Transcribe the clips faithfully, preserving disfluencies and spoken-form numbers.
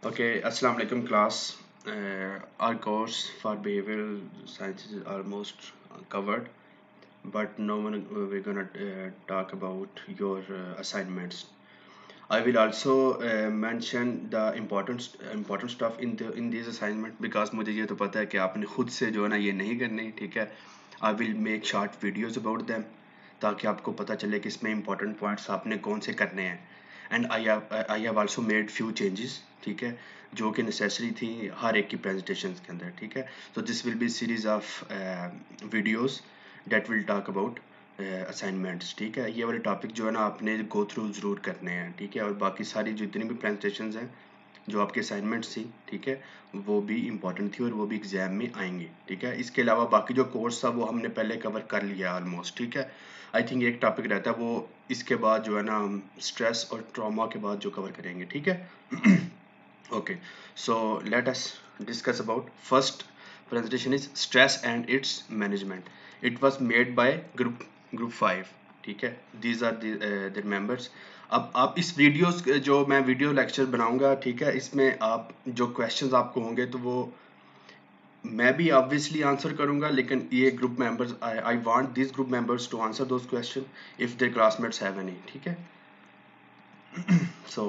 Okay, Assalamu alaikum class. Uh, our course for behavioral sciences is almost covered, but no one uh, we're gonna uh, talk about your uh, assignments. I will also uh, mention the important important stuff in the in these assignment because मुझे ये तो पता है कि आपने खुद से जो है ना ये नहीं करनी, ठीक है? I will make short videos about them ताकि आपको पता चले कि इसमें important points आपने कौन से करने हैं. And I have I have also made few changes, ठीक है, जो कि नेसेसरी थी हर एक की प्रेजेंटेशन के अंदर, ठीक है. तो this will be series of videos that will talk about assignments, ठीक है. ये वाले टॉपिक जो है ना आपने गो थ्रू ज़रूर करने हैं, ठीक है. और बाकी सारी जितनी भी प्रेजेंटेशन हैं जो आपके असाइनमेंट्स थी, ठीक है, वो भी इम्पॉर्टेंट थी और वो भी एग्जाम में आएंगी, ठीक है. इसके अलावा बाकी जो कोर्स था वो हमने पहले कवर कर लिया ऑलमोस्ट, ठीक है. आई थिंक एक टॉपिक रहता है वो इसके बाद जो है ना हम स्ट्रेस और ट्रॉमा के बाद जो कवर करेंगे, ठीक है. Okay, so let us discuss about first presentation is stress and its management. It was made by group group five, ठीक है. these are the uh, the members. अब आप इस वीडियोस जो मैं वीडियो लेक्चर बनाऊंगा, ठीक है, इसमें आप जो क्वेश्चंस आपको होंगे तो वो मैं भी ऑब्वियसली आंसर करूंगा, लेकिन ये group members I want this group members to answer those question if their classmates have any, ठीक है. So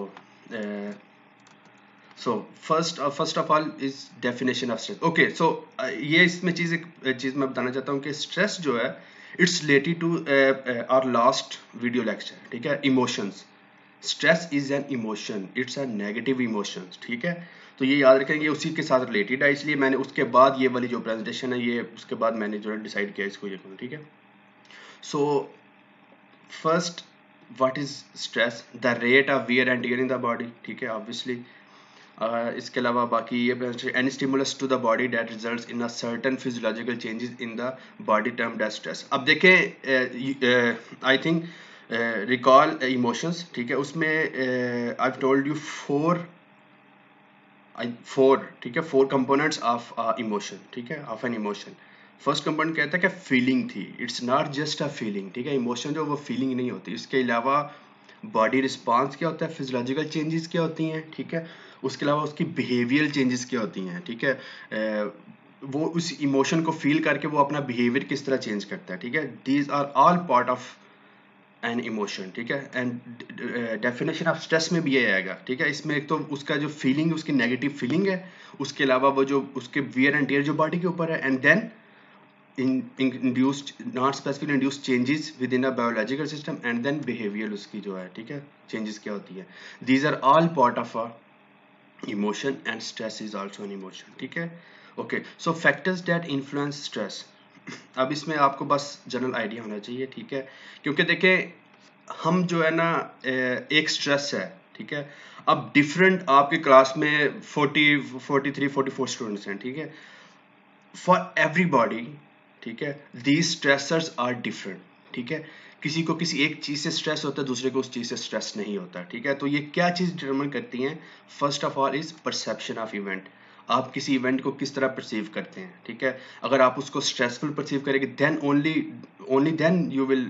so first first of all is definition of stress. Okay, so ये इसमें चीज एक चीज मैं बताना चाहता हूँ कि स्ट्रेस जो है it's related to our last video lecture, ठीक है. Emotions, stress is an emotion, it's a negative emotions, ठीक है. तो ये याद रखेंगे, उसी के साथ रिलेटेड है, इसलिए मैंने उसके बाद ये वाली जो प्रेजेंटेशन है ये उसके बाद मैंने जो है डिसाइड किया इसको ये करूँ, ठीक है. So first, what is stress? The rate of wear and tear in the body, ठीक है, ऑब्वियसली. Uh, इसके अलावा बाकी ये any stimulus to the body that results in a certain physiological changes in the body termed as stress. अब देखें, I think recall emotions, ठीक है, उसमें I have told you four four ठीक है, फोर कंपोनेंट्स ऑफ इमोशन, ठीक है, of an emotion. First component कहता है कि फीलिंग थी. It's not just a feeling, ठीक है. इमोशन जो वो फीलिंग नहीं होती. इसके अलावा बॉडी रिस्पांस क्या होता है, फिजियोलॉजिकल चेंजेस क्या होती हैं, ठीक है. उसके अलावा उसकी बिहेवियरल चेंजेस क्या होती हैं, ठीक है. वो उस इमोशन को फील करके वो अपना बिहेवियर किस तरह चेंज करता है, ठीक है. These are all part of an emotion, ठीक है. एंड डेफिनेशन ऑफ स्ट्रेस में भी ये आएगा, ठीक है. इसमें एक तो उसका जो फीलिंग उसकी नेगेटिव फीलिंग है, उसके अलावा वो जो उसके वियर एंड टियर जो बॉडी के ऊपर है, and then in, in induced not specifically induced changes within a biological system, and then behavior उसकी जो है, ठीक है, changes क्या होती है. These are all part of a emotion and stress is also an emotion, ठीक है. Okay, so factors that influence stress. अब इसमें आपको बस जनरल आइडिया होना चाहिए, ठीक है, क्योंकि देखें हम जो है ना एक स्ट्रेस है, ठीक है. अब डिफरेंट आपकी क्लास में forty forty three forty four students हैं, ठीक है. फॉर एवरीबॉडी, ठीक है, दीज स्ट्रेसर्स आर डिफरेंट, ठीक है. किसी को किसी एक चीज से स्ट्रेस होता है, दूसरे को उस चीज से स्ट्रेस नहीं होता, ठीक है. तो ये क्या चीज डिटरमाइन करती हैं? First of all is perception of event. आप किसी इवेंट को किस तरह परसीव करते हैं, ठीक है. अगर आप उसको स्ट्रेसफुल परसीव करेंगे then only only then you will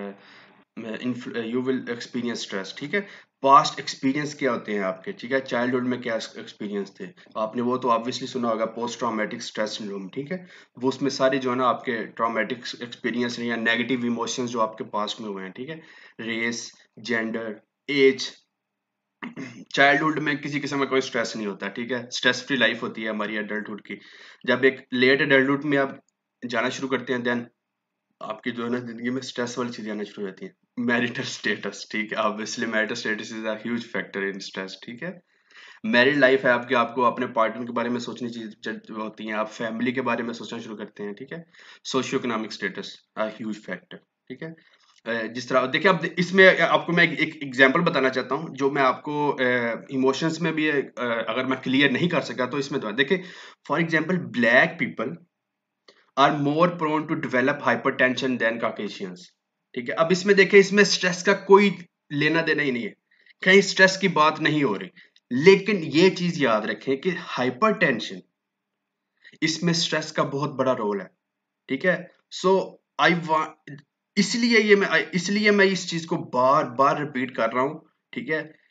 you will experience stress, ठीक है. पास्ट एक्सपीरियंस क्या होते हैं आपके, ठीक है. चाइल्डहुड में क्या एक्सपीरियंस थे आपने, वो तो ऑब्वियसली सुना होगा, पोस्ट ट्रॉमेटिक स्ट्रेस सिंड्रोम, ठीक है. वो उसमें सारे जो है ना आपके ट्रॉमेटिक एक्सपीरियंस या नेगेटिव इमोशंस जो आपके पास्ट में हुए हैं, ठीक है. Race, gender, as. चाइल्डहुड में किसी किस्म का कोई स्ट्रेस नहीं होता, ठीक है. स्ट्रेस फ्री लाइफ होती है हमारी एडल्टहुड की. जब एक लेट एडल्टहुड में आप जाना शुरू करते हैं देन आपकी जो है ना जिंदगी में स्ट्रेस वाली चीजें आना शुरू हो जाती है. मैरिटल स्टेटस, ठीक है, obviously marital status is a huge factor in stress, ठीक है. मैरिड लाइफ है आपकी, आपको अपने पार्टनर के बारे में सोचनी चीज होती है, आप फैमिली के बारे में सोचना शुरू करते हैं, ठीक है. Socio economic status a huge factor, ठीक है. अ, जिस तरह देखिए अब इसमें आपको मैं एक एग्जांपल बताना चाहता हूँ जो मैं आपको इमोशंस में भी अ, अगर मैं क्लियर नहीं कर सका तो इसमें तो देखिए. For example black people are more prone to develop hypertension than Caucasians, ठीक है. अब इसमें देखिए, इसमें स्ट्रेस का कोई लेना देना ही नहीं है, कहीं स्ट्रेस की बात नहीं हो रही. लेकिन ये चीज याद रखें कि हाइपरटेंशन, इसमें स्ट्रेस का बहुत बड़ा रोल है, ठीक है. सो आई वांट, इसलिए ये मैं इसलिए मैं इस चीज को बार बार रिपीट कर रहा हूं, ठीक है,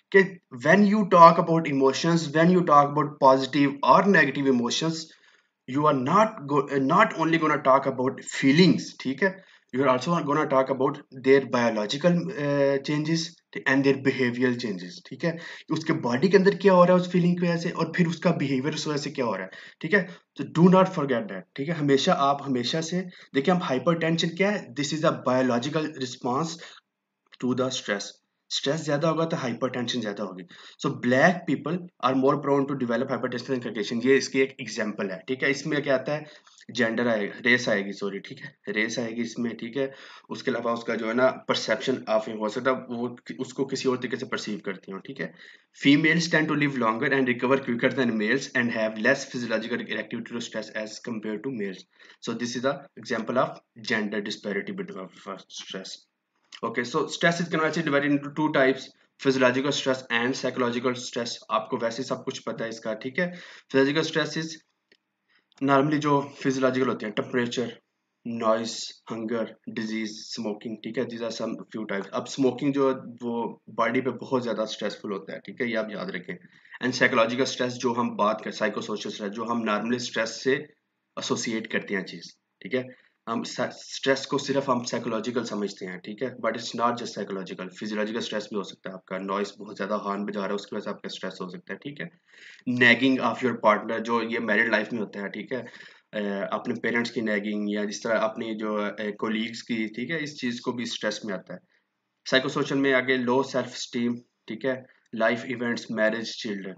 कि when you talk about emotions, when you talk about positive or negative emotions, you are not go, not only going to talk about feelings, ठीक है, you are also going to talk about their biological uh, changes and their behavioral changes, ठीक है, उसके body के अंदर क्या हो रहा है उस फीलिंग की वजह से, और फिर उसका बिहेवियर उस वजह से क्या हो रहा है, ठीक है। तो डू नॉट फॉरगेट दैट, ठीक है। हमेशा आप हमेशा से देखिए, हम हाइपरटेंशन क्या है, this is a biological response to the stress. Stress ज्यादा होगा तो हाइपरटेंशन ज्यादा होगी। So black people are more prone to develop hypertension and Caucasian, ये इसकी एक एग्जांपल है, ठीक है। इसमें क्या आता है, जेंडर आएगा, रेस आएगी, सॉरी, ठीक है, रेस आएगी इसमें, ठीक है। उसके अलावा उसका जो है ना परसेप्शन ऑफ, हो सकता है वो उसको किसी और तरीके से परसीव करती हो, ठीक है। Females tend to live longer and recover quicker than males and have less physiological activity to stress as compare to males. So this is the example of gender disparity between stress. Okay, so stress is can also divided into two types, physiological stress and psychological stress। आपको वैसे सब कुछ पता है इसका, ठीक है। physiological stress is normally जो फिजियोलॉजिकल होते हैं, temperature, noise, hunger, disease, smoking, ठीक है। These are some few types. अब स्मोकिंग जो है, वो बॉडी पे बहुत ज्यादा स्ट्रेसफुल होता है, ठीक है, ये आप याद रखें। एंड साइकोलॉजिकल स्ट्रेस जो हम बात कर, साइको सोशल स्ट्रेस जो हम नॉर्मली स्ट्रेस से एसोसिएट करते हैं चीज, ठीक है। हम स्ट्रेस को सिर्फ हम साइकोलॉजिकल समझते हैं, ठीक है, but it's not just psychological. Physiological stress भी हो सकता है, आपका नॉइस बहुत ज्यादा हॉर्न बजा रहा है उसकी वजह से आपका स्ट्रेस हो सकता है, ठीक है। नैगिंग ऑफ योर पार्टनर, जो ये मैरिड लाइफ में होता है, ठीक है। अ, अपने पेरेंट्स की नैगिंग या जिस तरह अपनी जो कोलीग्स की, ठीक है, इस चीज को भी स्ट्रेस में आता है। साइको सोशल में आगे लो सेल्फ स्टीम, ठीक है, life events, marriage, children.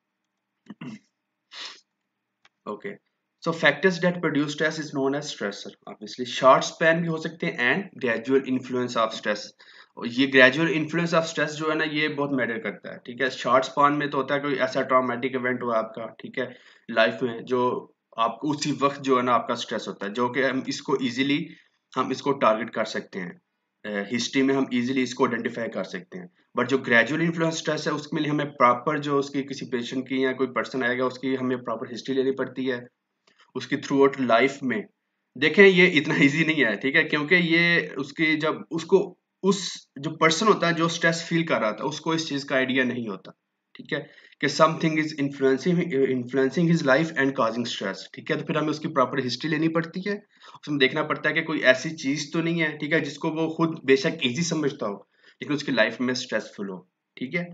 Okay, so factors that produce stress is known as stressor. Obviously short span भी हो सकते हैं and gradual influence of stress. ये ग्रेजुअल इन्फ्लुएंस ऑफ स्ट्रेस जो है ना, ये बहुत मैटर करता है, ठीक है। शॉर्ट स्पैन में तो होता है कोई ऐसा ट्रॉमेटिक इवेंट हुआ आपका, ठीक है, लाइफ में, जो आपको उसी वक्त जो है ना आपका स्ट्रेस होता है, जो कि हम इसको इजीली हम इसको टारगेट कर सकते हैं, हिस्ट्री में हम इजीली इसको आइडेंटिफाई कर सकते हैं। बट जो ग्रेजुअल इन्फ्लुएंस स्ट्रेस है, उसके लिए हमें प्रॉपर जो उसकी किसी पेशेंट की या कोई पर्सन आएगा उसकी हमें प्रॉपर हिस्ट्री लेनी पड़ती है, उसकी थ्रू आउट लाइफ में। देखें, ये इतना इजी नहीं है, ठीक है, क्योंकि ये उसकी जब उसको उस जो पर्सन होता है जो स्ट्रेस फील कर रहा था, उसको इस चीज का आइडिया नहीं होता, ठीक है, कि something is influencing influencing his life and causing stress, ठीक है। तो फिर हमें उसकी प्रॉपर हिस्ट्री लेनी पड़ती है, उसमें देखना पड़ता है कि कोई ऐसी चीज तो नहीं है, ठीक है, जिसको वो खुद बेशक इजी समझता हो लेकिन उसकी लाइफ में स्ट्रेसफुल हो, ठीक है।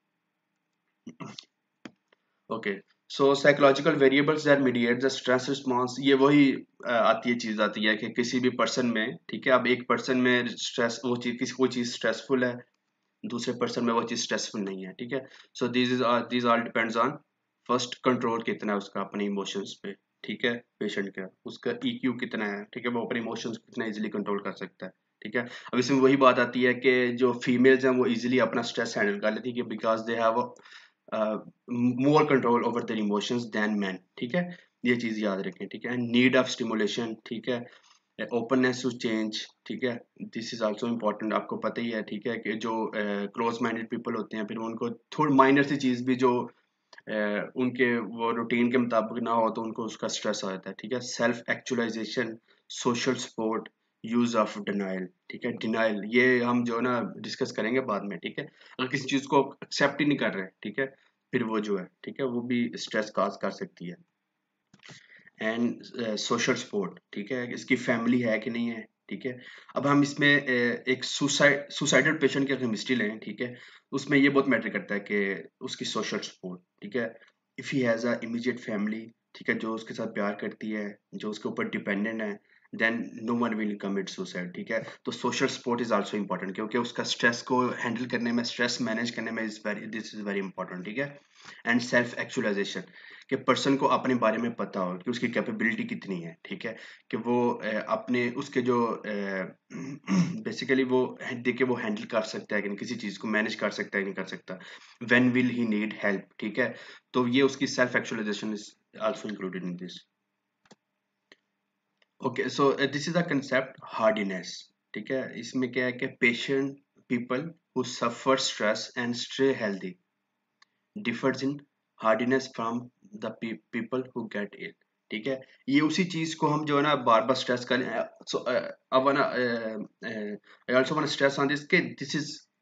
Okay, so psychological variables that mediate the stress response, ये वही अ, आती है, चीज आती है कि किसी भी पर्सन में, ठीक है, अब एक पर्सन में स्ट्रेस, वो चीज किसी कोई चीज स्ट्रेसफुल है, दूसरे पर्सन में वो चीज स्ट्रेसफुल नहीं है, ठीक है। So this is this all depends on first control कितना है उसका अपने इमोशंस पे, ठीक है, पेशेंट का उसका ईक्यू कितना है, ठीक है, वो अपने इमोशंस कितना इजीली कंट्रोल कर सकता है, ठीक है। अब इसमें वही बात आती है कि जो फीमेल्स हैं वो इजीली अपना स्ट्रेस हैंडल कर लेती है because they have more control over their emotions than man, ठीक है, ये चीज याद रखें, ठीक है। नीड ऑफ स्टिमुलेशन, ठीक है, ओपननेस टू चेंज, ठीक है, दिस इज आल्सो इम्पोर्टेंट। आपको पता ही है, ठीक है, कि जो क्लोज माइंडेड पीपल होते हैं, फिर उनको थोड़ी माइनर सी चीज भी जो uh, उनके वो रूटीन के मुताबिक ना हो तो उनको उसका स्ट्रेस आ जाता है, ठीक है। Self actualization, social support, use of denial, ठीक है, डिनाइल ये हम जो है ना डिस्कस करेंगे बाद में, ठीक है। अगर किसी चीज को एक्सेप्ट ही नहीं कर रहे, ठीक है, फिर वो जो है, ठीक है, वो भी स्ट्रेस काज कर सकती है। एंड सोशल सपोर्ट, ठीक है, इसकी फैमिली है कि नहीं है, ठीक है। अब हम इसमें uh, एक सुसाइड सुसाइडल पेशेंट की अगर हिस्ट्री लें, ठीक है, उसमें ये बहुत मैटर करता है कि उसकी सोशल सपोर्ट, ठीक है, if he has a immediate family, ठीक है, जो उसके साथ प्यार करती है, जो उसके ऊपर डिपेंडेंट है, then no one will commit suicide, ठीक है। तो social support is also important क्योंकि उसका स्ट्रेस को हैंडल करने में, स्ट्रेस मैनेज करने में is very this is very important, ठीक है। एंड सेल्फ एक्चुअलाइजेशन, कि पर्सन को अपने बारे में पता हो कि उसकी कैपेबिलिटी कितनी है, ठीक है, कि वो अ, अपने उसके जो बेसिकली वो देख के वो हैंडल कर सकता है कि नहीं, किसी चीज को मैनेज कर सकता है नहीं कर सकता, when will he need help, ठीक है। तो ये उसकी self actualization is also included in this. Okay, so this is a concept hardiness, ठीक है, इसमें क्या है कि patient people who suffer stress and stay healthy differs in hardiness from the pe people who get it, ठीक है। ये उसी चीज को हम जो है ना बार बार स्ट्रेस करें, so I wanna I also wanna stress on this के this is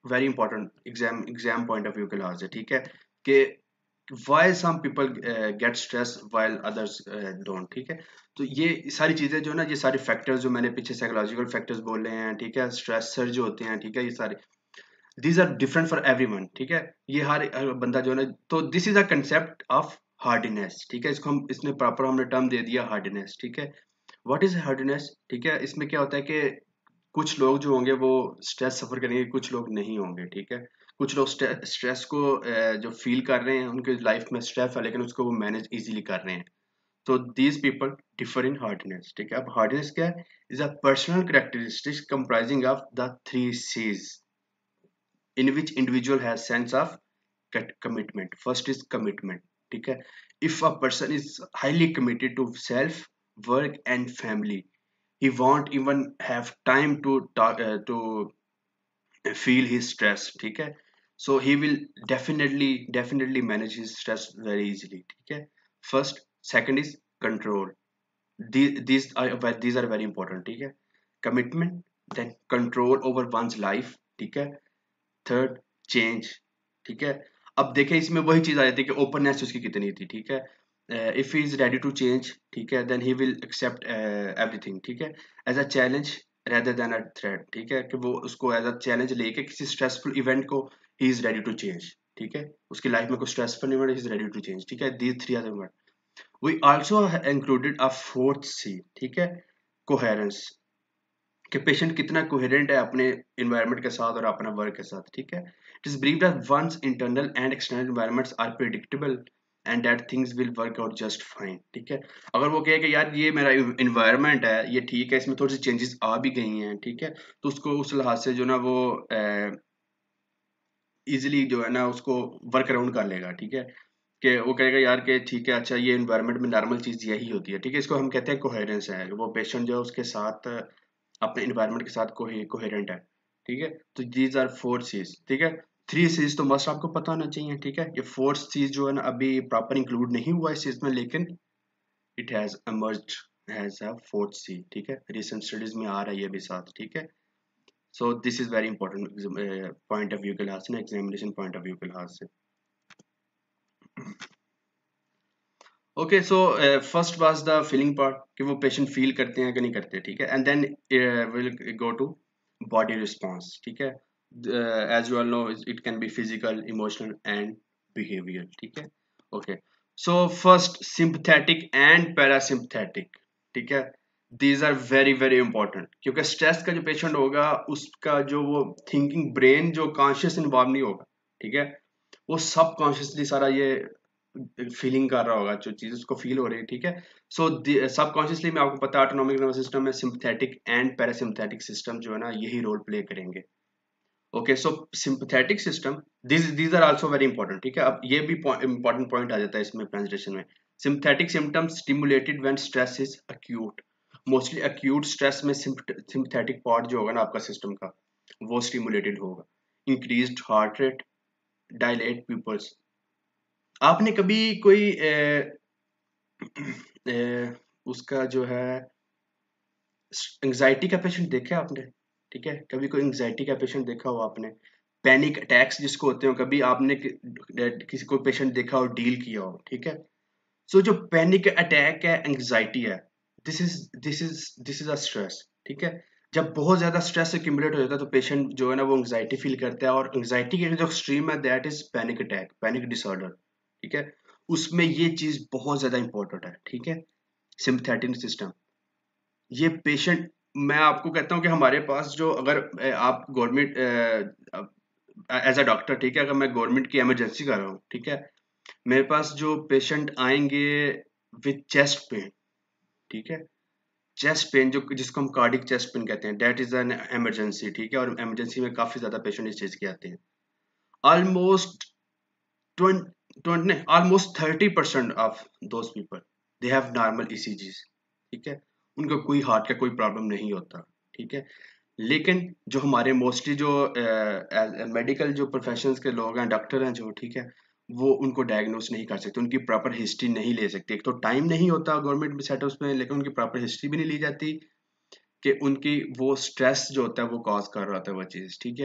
very important exam exam point of view के लिहाज से, ठीक है, कि why some people get stress while others don't, ठीक है। तो ये सारी चीजें जो है ना, ये सारे फैक्टर्स जो मैंने पीछे साइकोलॉजिकल फैक्टर्स बोले हैं, ठीक है, स्ट्रेसर जो होते हैं, ठीक है, ये सारे these are different for everyone, ठीक है। ये हर हर बंदा जो है ना, तो this is a concept of hardness, ठीक है, इसको हम इसने प्रॉपर हमने टर्म दे दिया हार्डनेस, ठीक है। व्हाट इज हार्डनेस, ठीक है, इसमें क्या होता है कि कुछ लोग जो होंगे वो स्ट्रेस सफर करेंगे, कुछ लोग नहीं होंगे, ठीक है। कुछ लोग स्ट्रेस को अ, जो फील कर रहे हैं, उनके लाइफ में स्ट्रेस है लेकिन उसको वो मैनेज इजीली कर रहे हैं। तो these people differ in hardness, ठीक है। अब हार्डनेस क्या है? Is a personal characteristics comprising of the three Cs in which individual has sense of commitment. First is commitment, ठीक है। If a person is highly committed to self, work and family, he won't even have time to talk, uh, to feel his stress, ठीक है। So he will definitely definitely manage his stress very easily, ठीक है। First, second is control. These these are these are very important, ठीक है। Commitment, then control over one's life, ठीक है। Third, change, ठीक है। अब देखें इसमें वही चीज आ जाती है कि ओपननेस उसकी कितनी थी, ठीक है। If he is ready to change, ठीक है, then he will accept everything, ठीक है, as a challenge rather than a threat, ठीक है, कि वो उसको एज अ चैलेंज लेके किसी स्ट्रेसफुल इवेंट को he is ready to change, ठीक है। उसकी लाइफ में कोई stressful event, he is ready to change, ठीक है। These three are the word. We also included a fourth C, ठीक है, कोहेरेंस, कि पेशेंट कितना कोहेरेंट है अपने इन्वायरमेंट के साथ और अपना वर्क के साथ, ठीक है। It is believed that once internal and external environments are predictable and that things will work out just fine, ठीक है। अगर वो कहे कि यार ये मेरा इन्वायरमेंट है, ये ठीक है, इसमें थोड़ी सी चेंजेस आ भी गई हैं, ठीक है, तो उसको उस लिहाज से जो ना वो इजिली जो है ना उसको वर्क अराउंड कर लेगा, ठीक है, कि वो कहेगा यार कि ठीक है, अच्छा ये इन्वायरमेंट में नॉर्मल चीज यही होती है, ठीक है। इसको हम कहते हैं कोहेरेंस है, वो पेशेंट जो है उसके साथ अपने इन्वायरमेंट के साथ कोहेरेंट है, ठीक है। तो दीज आर फोर सीज, ठीक है। थ्री सीज तो मस्ट आपको पता होना चाहिए, ठीक है। ये फोर्थ सीज जो है ना अभी प्रॉपर इंक्लूड नहीं हुआ इस चीज में, लेकिन it has emerged as a fourth C, ठीक है। रिसेंट स्टडीज में आ रहा है ये भी साथ, ठीक है। So this is very important point of view के लिहाज से, एग्जामिनेशन पॉइंट ऑफ व्यू के लिहाज से। Okay, so first was the feeling part, कि वो पेशेंट फील करते हैं कि नहीं करते, ठीक है। And then will go to body response, ठीक है। As you all know it can be physical, emotional and behavior, ठीक है। Okay, so first sympathetic and parasympathetic, ठीक है। These are very very important, क्योंकि स्ट्रेस का जो पेशेंट होगा उसका जो वो थिंकिंग ब्रेन जो कॉन्शियस इन्वॉल्व नहीं होगा, ठीक है, वो सब कॉन्शियसली सारा ये फीलिंग कर रहा होगा, जो चीज उसको फील हो रही है, ठीक है। सो सब कॉन्शियसली में आपको पता है ऑटोनॉमिक नर्वस सिस्टम में सिंपथेटिक एंड पैरासिम्पथेटिक सिस्टम जो है ना यही रोल प्ले करेंगे। Okay, so sympathetic system, this these are also very important, ठीक है। अब ये भी इंपॉर्टेंट पॉइंट आ जाता है इसमें प्रेजेंटेशन में। Sympathetic symptoms stimulated when stress is acute, mostly acute stress में सिंपथेटिक पार्ट जो होगा ना आपका सिस्टम का वो स्टिमुलेटेड होगा। Increased heart rate, dilate pupils. आपने कभी कोई ए, ए, उसका जो है एंजाइटी का पेशेंट देखा आपने, ठीक है, कभी कोई एंजाइटी का पेशेंट देखा हो आपने, पैनिक अटैक्स जिसको होते हो, कभी आपने कि, किसी को पेशेंट देखा हो, डील किया हो, ठीक है। सो so, जो पैनिक अटैक है, एंजाइटी है, this is this is this is a stress, ठीक है। जब बहुत ज्यादा स्ट्रेस एक्यूमुलेट हो जाता है तो पेशेंट जो है ना वो एंजाइटी फील करता है, और एंजाइटी के जो एक्सट्रीम है that is panic attack, panic disorder, ठीक है। उसमें ये चीज बहुत ज्यादा इंपॉर्टेंट है, ठीक है। सिंपथेटिक सिस्टम, ये पेशेंट, मैं आपको कहता हूँ कि हमारे पास जो, अगर अ, आप गवर्नमेंट एज अ डॉक्टर, ठीक है, अगर मैं गवर्नमेंट की इमरजेंसी कर रहा हूँ, ठीक है, मेरे पास जो पेशेंट आएंगे विद चेस्ट पेन, ठीक है, चेस्ट पेन जो जिसको हम कार्डिक चेस्ट पेन कहते हैं, दैट इज एन इमरजेंसी, ठीक है। और इमरजेंसी में काफी ज्यादा पेशेंट इस चीज के आते हैं। Almost twenty almost thirty percent of those people they have normal ECGs, ठीक है, उनको कोई हार्ट का कोई प्रॉब्लम नहीं होता, ठीक है। लेकिन जो हमारे मोस्टली जो मेडिकल जो प्रोफेशंस के लोग हैं, डॉक्टर हैं जो, ठीक है, वो उनको डायग्नोस नहीं कर सकते, उनकी प्रॉपर हिस्ट्री नहीं ले सकते। एक तो टाइम नहीं होता गवर्नमेंट सेटअप्स में, लेकिन उनकी प्रॉपर हिस्ट्री भी नहीं ली जाती कि उनकी वो स्ट्रेस जो होता है वो कॉज कर रहा होता है वो चीज, ठीक है।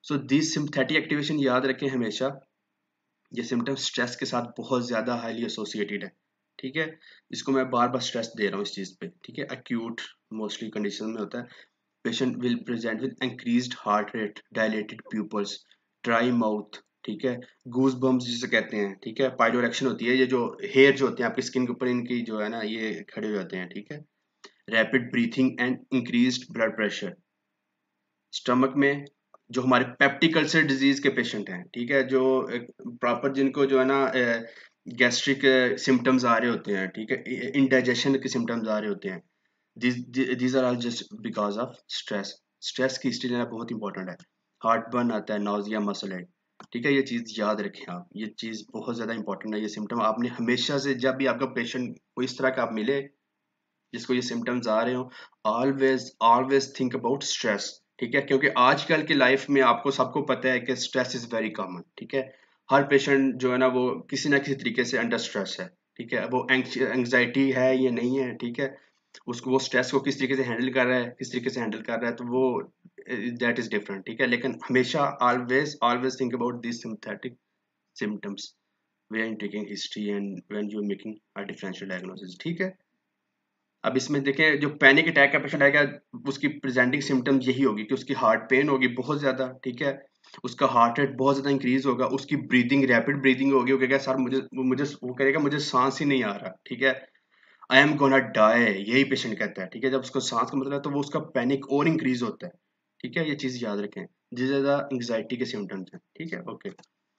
सो दिस सिम्पथेटिक एक्टिवेशन याद रखें हमेशा, ये सिम्टम स्ट्रेस के साथ बहुत ज्यादा हाईली एसोसिएटेड है, ठीक है। इसको मैं बार बार स्ट्रेस दे रहा हूँ इस चीज पे, ठीक है। अक्यूट मोस्टली कंडीशन में होता है, patient will present with increased heart rate, dilated pupils, dry mouth, ठीक है, गूज बम्स जिसे कहते हैं, ठीक है, पाइलोरेक्शन होती है, ये जो हेयर जो होते हैं आपकी स्किन के ऊपर इनकी जो है ना ये खड़े हो जाते हैं, ठीक है। Rapid breathing and increased blood pressure, stomach में जो हमारे पेप्टिक अल्सर डिजीज के पेशेंट हैं, ठीक है, जो प्रॉपर जिनको जो है ना गैस्ट्रिक सिम्टम्स आ रहे होते हैं, ठीक है, इंडाइजेशन के सिम्टम्स आ रहे होते हैं, these are all just because of stress. Stress की हिस्ट्री लेना बहुत इंपॉर्टेंट है। हार्ट बर्न आता है, नाउजिया, मसल हेड, ठीक है, ये चीज याद रखें आप, ये चीज बहुत ज्यादा इंपॉर्टेंट है। ये सिम्टम आपने हमेशा से, जब भी आपका पेशेंट को इस तरह का आप मिले जिसको ये सिम्टम्स आ रहे हो, always always think about stress, ठीक है, क्योंकि आजकल की लाइफ में आपको सबको पता है कि स्ट्रेस इज वेरी कॉमन, ठीक है। हर पेशेंट जो है ना वो किसी ना किसी तरीके से अंडर स्ट्रेस है, ठीक है, वो एंग्जाइटी है या नहीं है, ठीक है, उसको वो स्ट्रेस को किस तरीके से हैंडल कर रहा है, किस तरीके से हैंडल कर रहा है, तो वो दैट इज डिफरेंट, ठीक है। लेकिन हमेशा always always think about this sympathetic symptoms when taking history and when you are making a differential diagnosis, ठीक है। अब इसमें देखें, जो पैनिक अटैक का पेशेंट आएगा उसकी प्रेजेंटिंग सिम्टम यही होगी कि उसकी हार्ट पेन होगी बहुत ज्यादा, ठीक है, उसका हार्ट रेट बहुत ज्यादा इंक्रीज होगा, उसकी ब्रीदिंग रैपिड ब्रीदिंग होगी, वो कहेगा सर मुझे मुझे वो कहेगा मुझे सांस ही नहीं आ रहा, ठीक है, आई एम गोना डाई, यही पेशेंट कहता है, ठीक है। जब उसको सांस का मतलब है तो वो उसका पैनिक और इंक्रीज होता है, ठीक है, ये चीज याद रखें, जिस ज्यादा एंग्जाइटी के सिम्टम्स हैं, ठीक है। Okay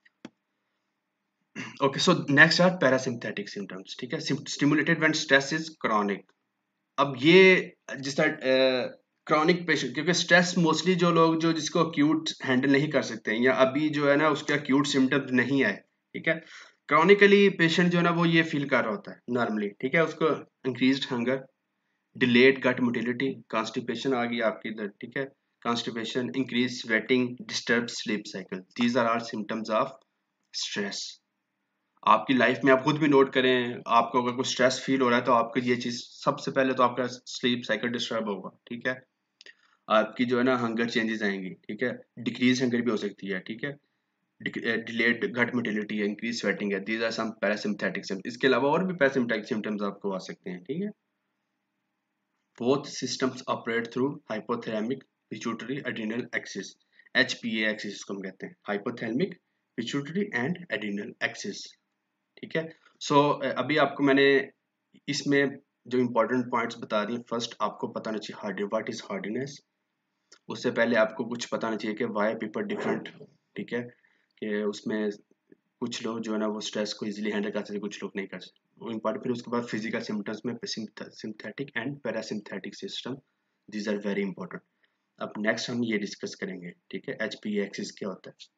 okay so next are parasympathetic symptoms, ठीक है, stimulated when stress is chronic. अब ये जिस तरह क्रॉनिक पेशेंट, क्योंकि स्ट्रेस मोस्टली जो लोग जो जिसको अक्यूट हैंडल नहीं कर सकते हैं या अभी जो है ना उसके अक्यूट सिम्टम्स नहीं आए, ठीक है, क्रॉनिकली पेशेंट जो है ना वो ये फील कर रहा होता है नॉर्मली, ठीक है, उसको increased hunger, delayed gut motility, constipation आ गई आपकी इधर, ठीक है, constipation, increase sweating, disturb sleep cycle, these are are symptoms of stress. आपकी लाइफ में आप खुद भी नोट करें, आपको अगर कुछ स्ट्रेस फील हो रहा है तो आपको ये चीज सबसे पहले तो आपका स्लीप साइकिल डिस्टर्ब होगा, ठीक है, आपकी जो है ना हंगर चेंजेस आएंगी, ठीक है, डिक्रीज हंगर भी हो सकती है, ठीक है, डिलेड गट मोटिलिटी है, इंक्रीज स्वेटिंग है, these are some parasympathetic symptoms. इसके अलावा और भी पैरासिम्पथेटिक सिम्टम्स आपको आ सकते हैं, ठीक है। Both systems operate through hypothalamic pituitary adrenal axis, H P A axis इसको हम कहते हैं, hypothalamic pituitary and adrenal axis, ठीक है। सो so, अभी आपको मैंने इसमें जो इम्पोर्टेंट पॉइंट्स बता दिए, फर्स्ट आपको पता होना चाहिए हार्ड व्हाट इज हार्डनेस, उससे पहले आपको कुछ पता होना चाहिए कि वाई पीपल डिफरेंट, ठीक है, कि उसमें कुछ लोग जो है ना वो स्ट्रेस को इजीली हैंडल कर सकते, कुछ लोग नहीं कर सकते, वो इम्पोर्टेंट। फिर उसके बाद फिजिकल सिम्टम्स में sympathetic and parasympathetic system, these are very important. अब नेक्स्ट हम ये डिस्कस करेंगे, ठीक है, एच पी एक्सिस क्या होता है।